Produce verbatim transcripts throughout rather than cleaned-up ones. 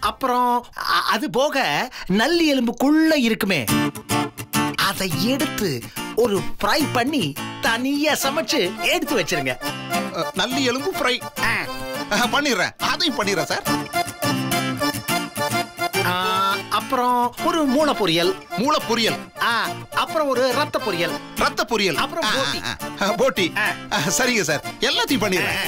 அப்புறம் அது போக நல்லி எலும்புக்குள்ள இருக்குமே, அதை எடுத்து ஒரு ஃப்ரை பண்ணி தனியா சமைச்சு எடுத்து வச்சிருங்க. நல்லி எலும்பு ஃப்ரை பண்ணிடுறேன். அதையும் பண்ணிடுறேன் சார். அப்புறம் ஒரு மூளை பொரியல். மூளை பொரியல். அப்புறம் ஒரு ரத்த பொரியல். ரத்த பொரியல். அப்புறம் போட்டி. போட்டி. சரிங்க சார், எல்லாத்தையும் பண்ணிடுறேன்.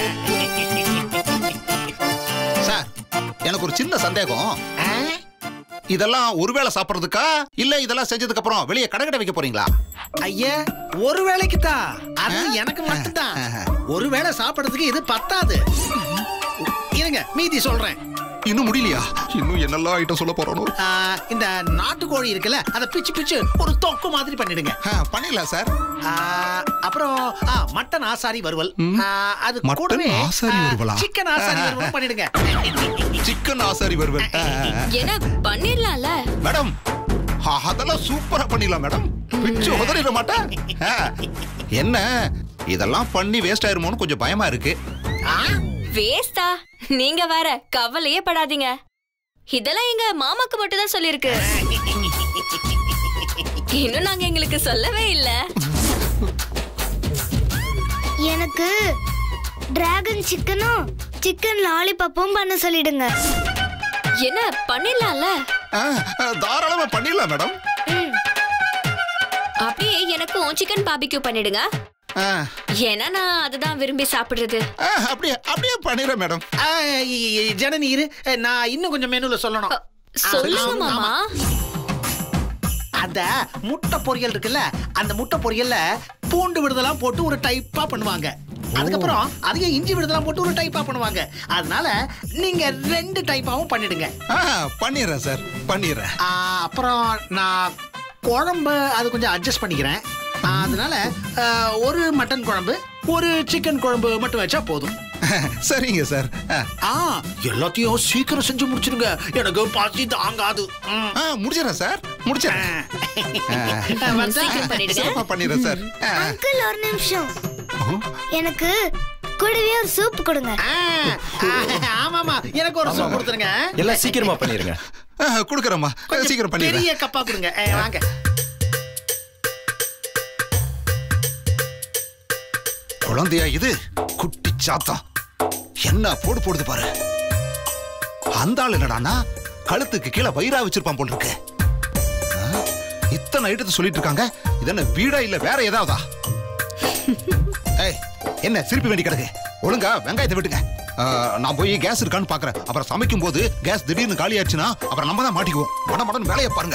சார், எனக்கு ஒரு சின்ன சந்தேகம். இதெல்லாம் ஒருவேளை சாப்பிடுறதுக்கா இல்ல இதெல்லாம் செஞ்சதுக்கு அப்புறம் வெளியே கடை கடை வைக்க போறீங்களா? ஐயா, ஒரு வேளைக்கு தான். அது எனக்கு மட்டும்தான். ஒரு வேளை சாப்பிடுறதுக்கு இது பத்தாது. இருங்க, மீதி சொல்றேன். இன்னும் முடியலையா? இன்னும் என்னெல்லாம் ஐட்டம் சொல்ல போறோம். இந்த நாட்டுக்கோழி இருக்குல்ல, அதை பிச்சு பிச்சு ஒரு தொக்கு மாதிரி பண்ணிடுங்க. பண்ணிடலாம் சார். அப்புறம் மட்டன் ஆசாரி வறுவல். அது கூடவே சிக்கன் ஆசாரி வறுவல் பண்ணிடுங்க. சிக்கன் ஆசாரி வறுவல் என்ன பண்ணிடலாம்ல மேடம்? அதெல்லாம் சூப்பரா பண்ணிடலாம் மேடம். பிச்சு உதறிட மாட்டேன். என்ன இதெல்லாம் பண்ணி வேஸ்ட் ஆயிருமோன்னு கொஞ்சம் பயமா இருக்கு. வேஸ்டா? நீங்க வேற கவலையே படாதீங்க. இதெல்லாம் எங்க மாமாக்கு மட்டும் தான் சொல்லிருக்கு. இன்னும் நாங்க எங்களுக்கு சொல்லவே இல்ல. எனக்கு டிராகன் சிக்கனும் சிக்கன் லாலிபாப்பும் பண்ண சொல்லிடுங்க. என்ன பண்ணிடலாம்ல? தாராளமா பண்ணிடலாம் மேடம். அப்படியே எனக்கும் சிக்கன் பாபிக்யூ பண்ணிடுங்க. ஏன்னா நான் அதுதான் விரும்பி சாப்பிடுறது. அப்படியே அப்படியே பண்ணிடுறேன் மேடம். ஜனனி இரு, நான் இன்னும் கொஞ்சம் மெனுல சொல்லணும். சொல்லுங்க மாமா. அத முட்டை பொரியல் இருக்குல்ல, அந்த முட்டை பொரியல்ல பூண்டு விடுதலாம் போட்டு ஒரு டைப்பா பண்ணுவாங்க. அதுக்கப்புறம் அதிக இஞ்சி விடுதலாம் போட்டு ஒரு டைப்பா பண்ணுவாங்க. அதனால நீங்க ரெண்டு டைப்பாவும் பண்ணிடுங்க. பண்ணிடுறேன் சார், பண்ணிடுறேன். அப்புறம் நான் குழம்பு அது கொஞ்சம் அட்ஜஸ்ட் பண்ணிக்கிறேன். அதனால ஒரு மட்டன் குழம்பு ஒரு சிக்கன் குழம்பு மட்டும் வச்சா போதும். சரிங்க சார். எல்லாத்தையும் சீக்கிரம் செஞ்சு முடிச்சிருங்க, எனக்கு பசி தாங்காது. முடிச்சிடறேன் சார், முடிச்சிடறேன். பண்ணிடுறேன் சார். அங்கிள் ஒரு நிமிஷம், எனக்கு கூடவே ஒரு சூப் கொடுங்க. ஆமாமா, எனக்கு ஒரு சூப் கொடுத்துருங்க. எல்லாம் சீக்கிரமா பண்ணிருங்க. கொடுக்கறேம்மா, சீக்கிரம் பண்ணிடுறேன். பெரிய கப்பா கொடுங்க. வாங்க. குழந்தையா இது? குட்டி சாத்தா என்ன போடு போடுது பாரு. அந்த ஆள் என்னடானா கழுத்துக்கு கீழே வயிறா வச்சிருப்பான் போல் இருக்கு. இத்தனை ஐட்டத்தை சொல்லிட்டு இருக்காங்க. இது என்ன வீடா இல்ல வேற ஏதாவதா? என்ன சிரிப்பு வேண்டி கிடக்கு? ஒழுங்கா வெங்காயத்தை விட்டுங்க. நான் போய் கேஸ் இருக்கான்னு பாக்குறேன். அப்புறம் சமைக்கும் போது கேஸ் திடீர்னு காலி ஆச்சுன்னா அப்புறம் நம்ம தான் மாட்டிக்குவோம். மட மடன் வேலையை பாருங்க.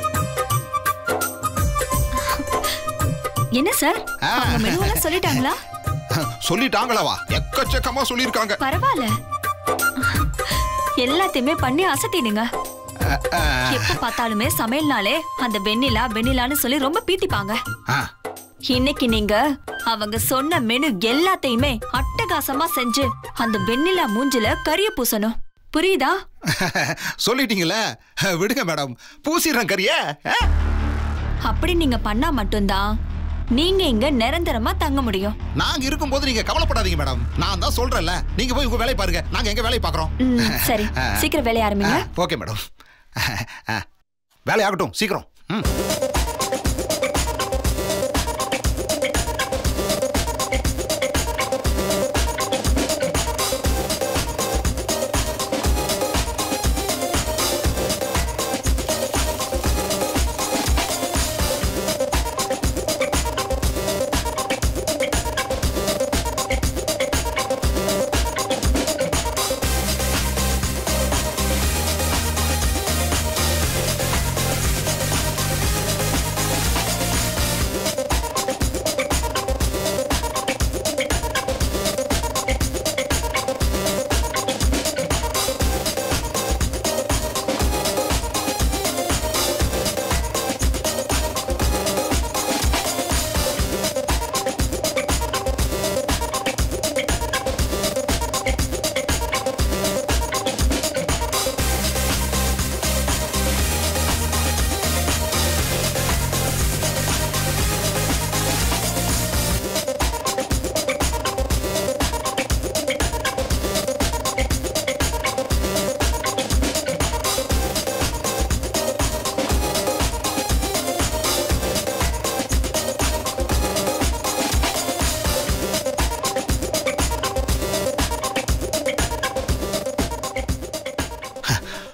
என்ன சார், மெனுவெல்லாம் சொல்லிட்டாங்களா? சொல்லிட்டாங்களா? எக்கச்சக்கமா சொல்லிருக்காங்க. பரவாயில்ல, எல்லாத்தையுமே பண்ணி அசத்தினுங்க. எப்ப பார்த்தாலுமே சமையல்னாலே அந்த வெண்ணிலா வெண்ணிலான்னு சொல்லி ரொம்ப பீத்திப்பாங்க. இன்னைக்கு நீங்க அவங்க சொன்ன மெனு எல்லாத்தையுமே அட்டகாசமா செஞ்சு அந்த வெண்ணிலா மூஞ்சில கரிய பூசணும். புரியுதா? சொல்லிட்டீங்களா? விடுங்க மேடம், பூசிடுறேன் கரிய. அப்படி நீங்க பண்ணா மட்டும்தான் நீங்க இங்க நிரந்தரமா தங்க முடியும். நாங்க இருக்கும்போது நீங்க கவலைப்படாதீங்க மேடம். நான் தான் சொல்றேன்ல, நீங்க போய் உங்க வேலையை பாருங்க, நாங்க எங்க வேலையை பாக்குறோம். சரி, சீக்கிரம் வேலைய ஆரம்பிங்க. ஓகே மேடம், வேலை ஆகட்டும் சீக்கிரம்.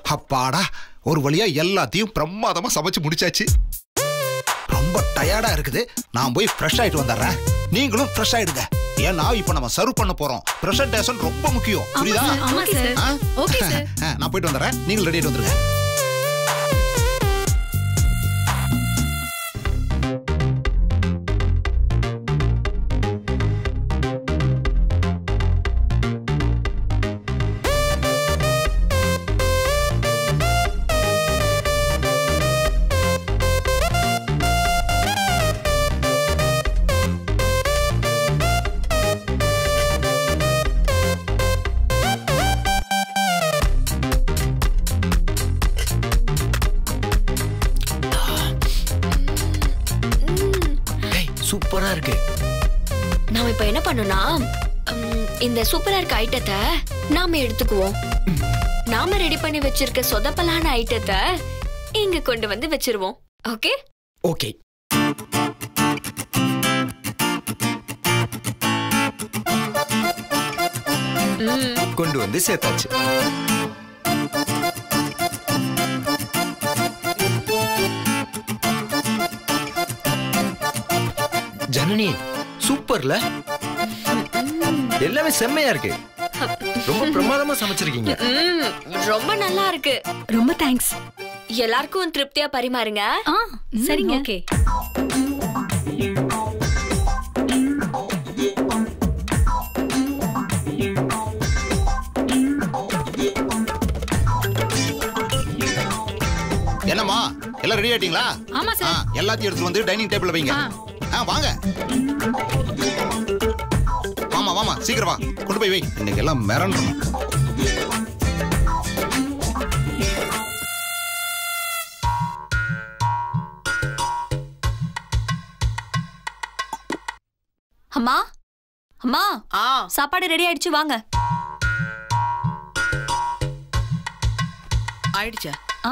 அப்பாடா, ஒரு வழியா எல்லாத்தையும் பிரமாதமா சமைச்சு முடிச்சாச்சு. ரொம்ப டயர்டா இருக்குது, நான் போய் ஃப்ரெஷ் ஆயிட்டு வந்துடுறேன். நீங்களும் ஃப்ரெஷ் ஆயிடுங்க. ஏன்னா இப்ப நம்ம சர்வ் பண்ண போறோம். பிரசன்டேஷன் ரொம்ப முக்கியம், புரியுதா? நான் போயிட்டு வந்துடுறேன், நீங்கள் ரெடி ஆயிட்டு வந்துருங்க. சூப்பரா இருக்கு. நாம இப்ப என்ன பண்ணோம்னா, இந்த சூப்பரா இருக்க ஐட்டத்தை நாம எடுத்துக்குவோம். நாம ரெடி பண்ணி வச்சிருக்க சொதப்பலான ஐட்டத்தை இங்க கொண்டு வந்து வச்சிருவோம். Okay okay. கொண்டு வந்து சேர்த்தாச்சு. ஜனனி, சூப்பர்ல, எல்லாமே செம்மையா இருக்கு. ரொம்ப பிரமாதமா சமைச்சிருக்கீங்க. ரொம்ப நல்லா இருக்கு. ரொம்ப தேங்க்ஸ். எல்லாருக்கும் திருப்தியா பரிமாறுங்க. சரிங்க. ஓகே. என்னம்மா, எல்லாம் ரெடி ஆயிட்டீங்களா? ஆமா சார். எல்லாத்தையும் எடுத்து வந்து டைனிங் டேபிள்ல வைங்க. வாங்க. வாமா வாமா, சீக்கிரம் வா, கொண்டு போய் வை. இன்னைக்கு எல்லாம் மிரண்டணும். அம்மா, அம்மா, சாப்பாடு ரெடி ஆயிடுச்சு, வாங்க. ஆயிடுச்சா? ஆ.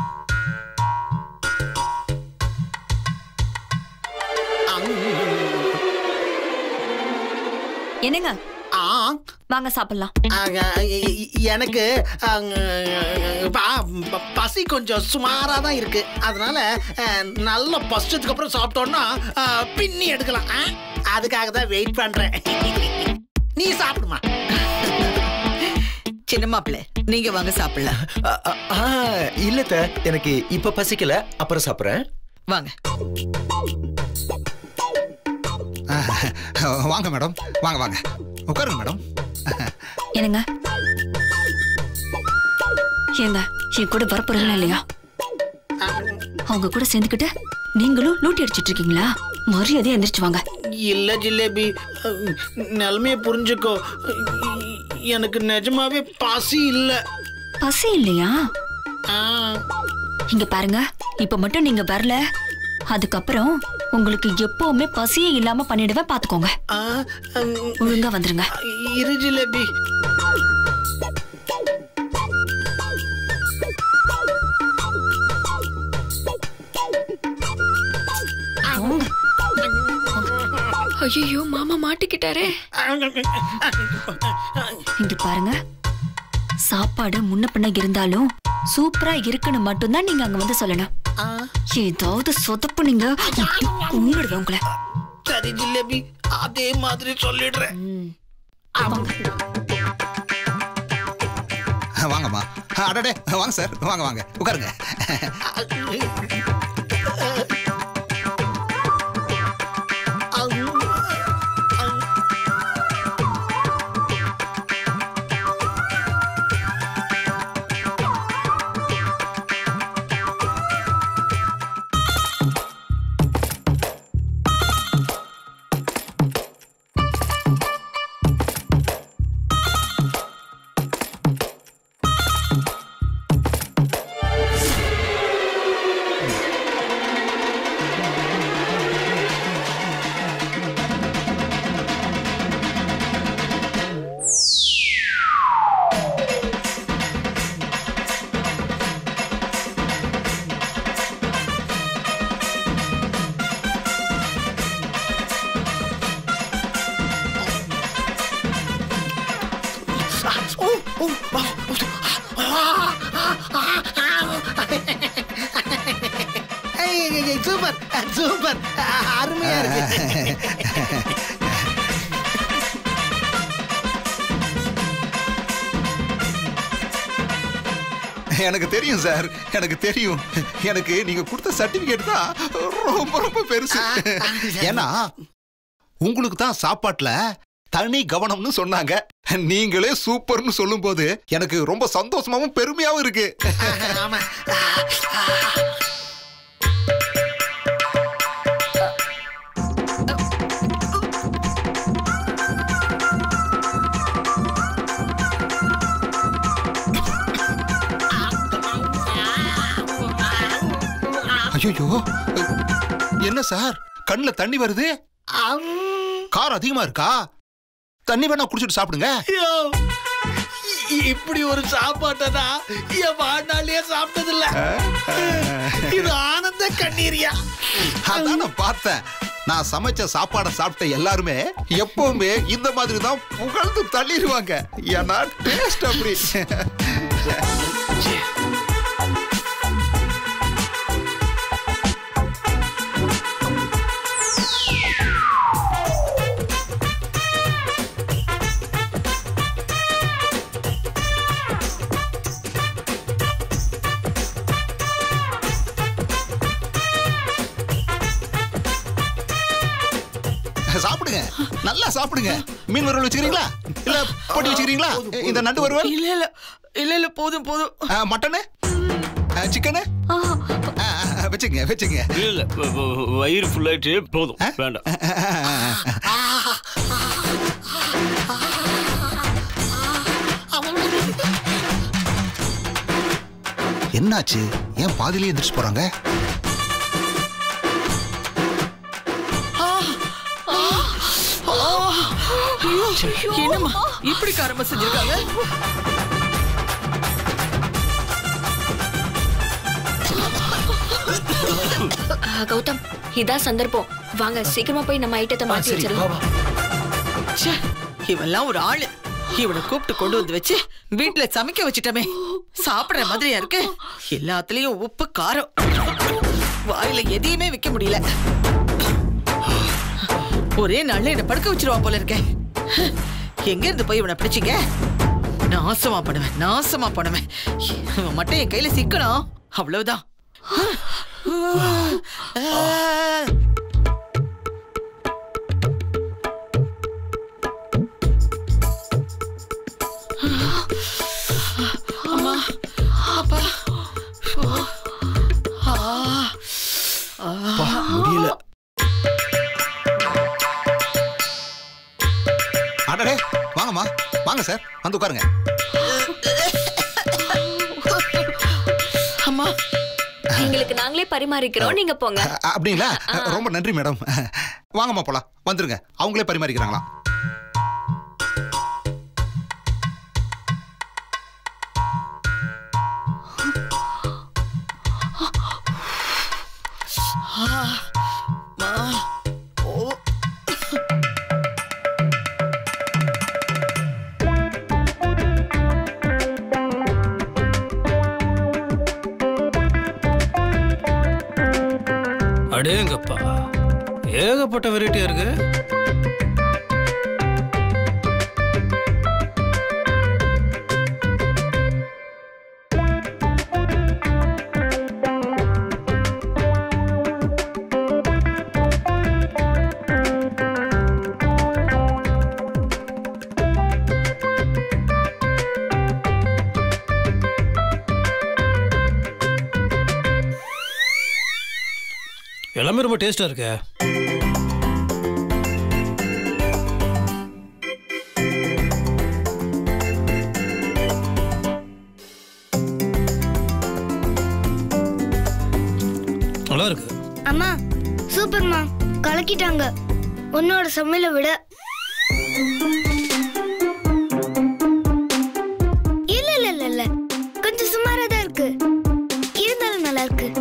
என்னங்க, வாங்க சாப்பிடலாம். எனக்கு பசி கொஞ்சம் சுமாரா தான் இருக்கு. அதனால நல்ல பசிச்சதுக்கு அப்புறம் சாப்பிட்டோம்னா பின்னி எடுக்கலாம். அதுக்காக தான் வெயிட் பண்றேன். நீ சாப்பிடுமா? சின்ன மாப்பிள்ளை, நீங்க வாங்க சாப்பிடலாம். இல்ல, எனக்கு இப்ப பசிக்கல, அப்புறம் சாப்பிடுறேன். வாங்க வாங்க மேடம், வாங்க வாங்க, உட்காருங்க மேடம். என்னங்க, ஏங்க என் கூட வரப்போறீங்களா இல்லையா? அவங்க கூட சேர்ந்துக்கிட்டு நீங்களும் லூட்டி அடிச்சிட்டு இருக்கீங்களா? மரியாதையா எந்திரிச்சு வாங்க. இல்ல ஜிலேபி, நிலைமைய புரிஞ்சுக்கோ. எனக்கு நிஜமாவே பசி இல்ல. பசி இல்லையா? இங்க பாருங்க, இப்ப மட்டும் நீங்க வரல, அதுக்கப்புறம் உங்களுக்கு எப்பவுமே பசியே இல்லாம பண்ணிடுவேன், பாத்துக்கோங்க. ஒழுங்கா வந்துருங்க. இரு ஜிலேபி. ஐயோ, மாமா மாட்டிக்கிட்டாரே. இங்க பாருங்க, சாப்பாடு முன்ன பின்ன இருந்தாலும் சூப்பரா இருக்குன்னு மட்டும்தான் நீங்க அங்க வந்து சொல்லணும். ஏதாவது சொதப்பு நீங்க உங்களுடைய உங்களை. சரி ஜிலேபி, அதே மாதிரி சொல்லிடுறேன். வாங்கம்மா. அடடே, வாங்க சார், வாங்க வாங்க, உட்காருங்க. சூப்பர் சூப்பர் அருமையா இருக்கு. எனக்கு தெரியும் சார், எனக்கு தெரியும். எனக்கு நீங்க கொடுத்த சர்டிபிகேட் தான் ரொம்ப ரொம்ப பெருசு. ஏன்னா உங்களுக்கு தான் சாப்பாட்டுல தனி கவனம்னு சொன்னாங்க. நீங்களே சூப்பர்னு சொல்லும் போது எனக்கு ரொம்ப சந்தோஷமாவும் பெருமையாவும் இருக்கு. ஆமா. ஐயோ, என்ன சார் கண்ணுல தண்ணி வருது? காரம் அதிகமா இருக்கா? தண்ணி வேணா குடிச்சிட்டு சாப்பிடுங்க. இப்படி ஒரு சாப்பாட்டை என் வாழ்நாளிலே சாப்பிட்டது இல்ல. இது ஆனந்த கண்ணீரியா. அதான் நான் பார்த்தேன். நான் சமைச்ச சாப்பாடை சாப்பிட்ட எல்லாருமே எப்பவுமே இந்த மாதிரி தான் புகழ்ந்து தள்ளிடுவாங்க. ஏன்னா டேஸ்ட் அப்படி. சாப்பிடுங்க, நல்லா சாப்பிடுங்க. மீன் வறுவல் வச்சுக்கிறீங்களா இல்ல போட்டி வச்சுக்கிறீங்களா? இந்த நண்டு வறுவல் இல்ல இல்ல இல்ல இல்ல போதும் போதும். மட்டனு சிக்கனு வச்சுங்க வச்சுங்க. இல்ல வயிறு ஃபுல்லாயிட்டு போதும், வேண்டாம். என்னாச்சு? ஏன் பாதியிலே எந்திரிச்சு போறாங்க? என்னம்மா இப்படி காரமா செஞ்சிருக்காங்க? கௌதம், இதான் சந்தர்ப்பம். வாங்க சீக்கிரமா போய் நம்ம ஐட்டத்தை மாத்தி வச்சிடலாம். இவெல்லாம் ஒரு ஆளு. இவனை கூப்பிட்டு கொண்டு வந்து வச்சு வீட்டுல சமைக்க வச்சுட்டமே. சாப்பிடுற மாதிரியா இருக்கு. எல்லாத்துலயும் உப்பு காரம். வாயில எதையுமே வைக்க முடியல. ஒரே நாள்ல என்ன படுக்க வச்சிருவான் போல இருக்கேன். எங்க இருந்து போய் இவனை பிடிச்சிங்க? நாசமா பண்ணுவேன், நாசமா பண்ணுவேன். இவன் மட்டும் என் கையில சிக்கணும், அவ்வளவுதான். அம்மா, அப்பா, முடியல. அடடே, வாங்கம்மா, வாங்க சார், வந்து உட்காருங்க. அம்மா, எங்களுக்கு நாங்களே பரிமாறிக்கிறோம், நீங்க போங்க. அப்படிங்களா? ரொம்ப நன்றி மேடம். வாங்கம்மா போலாம், வந்துருங்க. அவங்களே பரிமாறிக்கிறாங்களா? அடேங்கப்பா, ஏகப்பட்ட வெரைட்டியா இருக்கு. எல்லாமே ரொம்ப டேஸ்டா இருக்கு. நல்லா இருக்கு. அம்மா, சூப்பர்மா, கலக்கிட்டாங்க. உன்னோட சமையலை விட. இல்ல இல்ல இல்ல இல்ல கொஞ்சம் சுமாரா தான் இருக்கு. இருந்தாலும் நல்லா இருக்கு.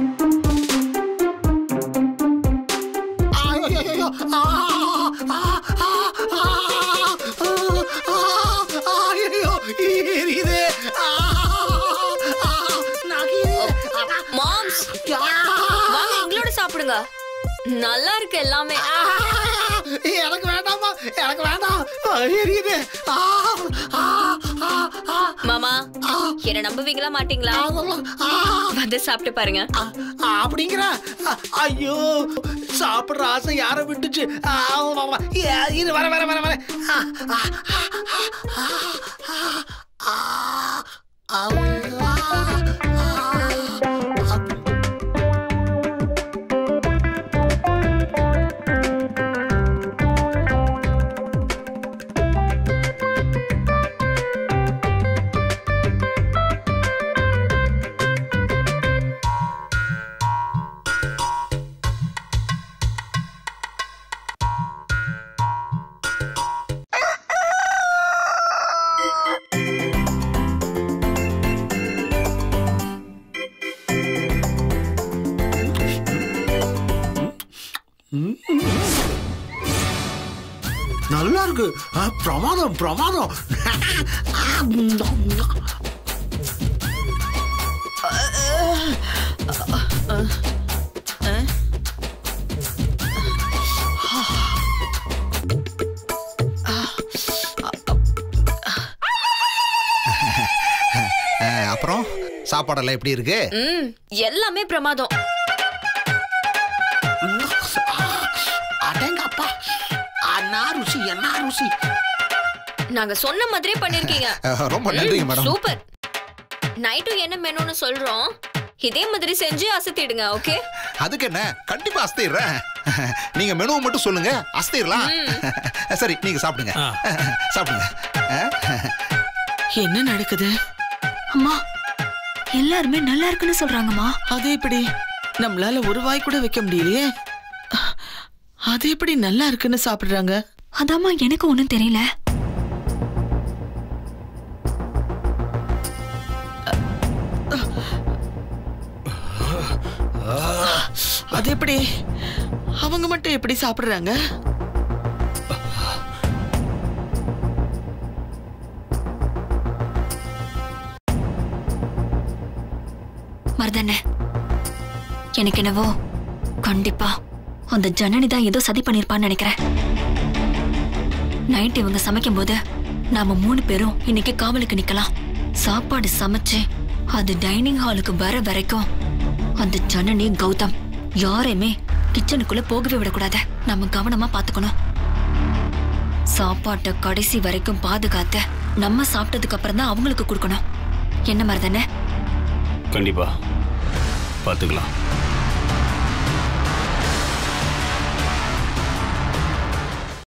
சாப்பிடுங்க. நல்லா இருக்கு எல்லாமே. எனக்கு வேண்டாமா, எனக்கு வேண்டாம். எரியுது. மாமா, என்ன நம்புவீங்களா மாட்டீங்களா? வந்து சாப்பிட்டு பாருங்க. அப்படிங்கிற? ஐயோ, சாப்பிடுற ஆசை யார விட்டுச்சு? இது வர வர வர வர நல்லா இருக்கு. பிரமாதம் பிரமாதம். அப்புறம் சாப்பாடெல்லாம் எப்படி இருக்கு? எல்லாமே பிரமாதம். அடேங்கப்பா, என்ன ருசி, என்ன ருசி. நாங்க சொன்ன மாதிரியே பண்ணிருக்கீங்க. ரொம்ப நன்றிங்க மேடம். சூப்பர். நைட்டு என்ன மெனுன்னு சொல்றோம், இதே மாதிரி செஞ்சு அசத்திடுங்க. ஓகே? அதுக்கு என்ன, கண்டிப்பா அசத்திடுறேன். நீங்க மெனுவை மட்டும் சொல்லுங்க, அசத்திடலாம். சரி, நீங்க சாப்பிடுங்க சாப்பிடுங்க. என்ன நடக்குது? அம்மா, எல்லாருமே நல்லா இருக்குன்னு சொல்றாங்கம்மா. அது எப்படி? நம்மளால ஒரு வாய் கூட வைக்க முடியலையே. அது எப்படி நல்லா இருக்குன்னு சாப்பிடுறாங்க? அதாம்மா எனக்கு ஒண்ணும் தெரியல. அது எப்படி? அவங்க மட்டும் எப்படி சாப்பிடுறாங்க? மருதண்ண, எனக்கு என்னவோ கண்டிப்பா அந்த ஜனனி தான் ஏதோ சதி பண்ணிருப்பான்னு நினைக்கிறேன். நைட் இவங்க சமைக்கும் போது நாம மூணு பேரும் இன்னைக்கு காவலுக்கு நிக்கலாம். சாப்பாடு சமைச்சு அது டைனிங் ஹாலுக்கு வர வரைக்கும் அந்த ஜனனி கௌதம் யாரையுமே கிச்சனுக்குள்ள போகவே விடக்கூடாது. நம்ம கவனமா பாத்துக்கணும். சாப்பாட்டை கடைசி வரைக்கும் பாதுகாத்து நம்ம சாப்பிட்டதுக்கு அப்புறம் தான் அவங்களுக்கு கொடுக்கணும். என்ன மருதண்ண? கண்டிப்பா பாத்துக்கலாம்.